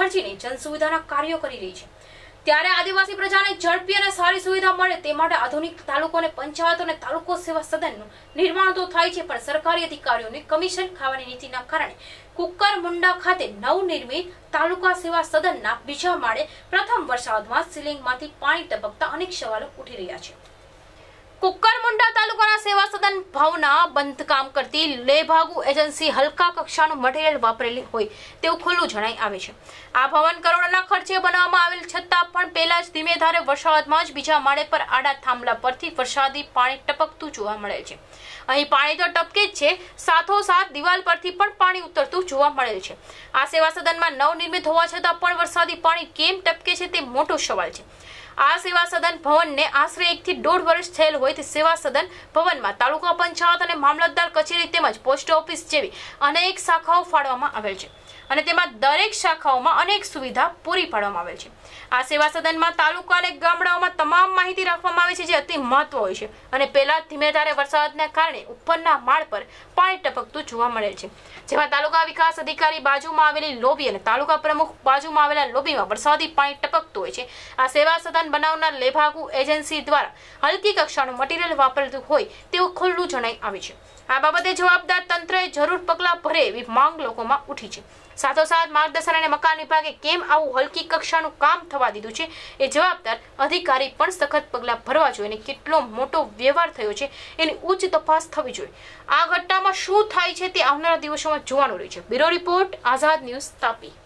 ખર્ચીને જનસુવિધાના કાર્યો કરી રહી છે। ત્યારે આદિવાસી પ્રજાને ઝડપી અને સારી સુવિધા મળે તે માટે આધુનિક તાલુકો અને પંચાયત અને તાલુકો સેવા સદનનું નિર્માણ તો થાય છે, પણ સરકારી અધિકારીઓને કમિશન ખાવાની નીતિના કારણે કુકરમુંડા ખાતે નવનિર્મિત તાલુકા સેવા સદનના બીજા માળે પ્રથમ વરસાદમાં સીલિંગમાંથી પાણી ટપકતા અનેક સવાલો ઉઠી રહ્યા છે। કુકરમુંડા તાલુકાના સેવા સદન ભવના બંધકામ કરતી લેભાગુ એજન્સી હલકા કક્ષાનું મટીરીયલ વાપરેલી હોય તેવું ખુલ્લું જણાઈ આવે છે। આ ભવન કરોડોના ખર્ચે બનાવવામાં આવેલ છતાં પણ પહેલા જ ધીમે ધારે વરસાદમાં જ બીજા માળે પર આડા થાંભલા પરથી વરસાદી પાણી ટપકતું જોવા મળે છે। અહીં પાણી તો ટપકે જ છે, સાથોસાથ દિવાલ પરથી પણ પાણી ઉતરતું જોવા મળે છે। આ સેવા સદનમાં નવનિર્મિત હોવા છતાં પણ વરસાદી પાણી કેમ ટપકે છે તે મોટો સવાલ છે। આ સેવા સદન ભવનને આશરે 1 થી 1.5 વર્ષ થયેલ હોય તે સેવા સદન ભવનમાં તાલુકા પંચાયત અને મામલતદાર કચેરી તેમજ પોસ્ટ ઓફિસ જેવી અનેક શાખાઓ ફાળવવામાં આવેલ છે અને તેમાં દરેક શાખાઓમાં અનેક સુવિધા પૂરી પાડવામાં આવેલ છે। આ સેવા સદનમાં તાલુકા અને ગામડાઓમાં તમામ માહિતી રાખવામાં આવે છે જે અતિ મહત્વ હોય છે અને પહેલા ધીમે ધારે વરસાદના કારણે ઉપરના માળ પર પાણી ટપકતું જોવા મળેલ છે, જેમાં તાલુકા વિકાસ અધિકારી બાજુમાં આવેલી લોબી અને તાલુકા પ્રમુખ બાજુમાં આવેલા લોબીમાં વરસાદી પાણી ટપકતું હોય છે। આ સેવા સદન બનાવનાર લેભાગુ એજન્સી દ્વારા હલકી કક્ષાનું મટીરીયલ વાપરેલું હોય તેવું ખુલ્લું જણાઈ આવે છે। આ બાબતે જવાબદાર તંત્રએ જરૂર પગલાં ભરે એવી માંગ લોકોમાં ઉઠી છે। સાથોસાથ માર્ગદર્શન અને મકાન વિભાગે કેમ આવું હલકી કક્ષાનું કામ થવા દીધું છે એ જવાબદાર અધિકારી પણ સખત પગલાં ભરવા જોઈએ અને કેટલો મોટો વ્યવહાર થયો છે એની ઉચ્ચ તપાસ થવી જોઈએ। આ ઘટનામાં શું થાય છે તે આવનારા દિવસોમાં જોવાનું રહ્યું છે। Bureau report, Azad news, Tapi.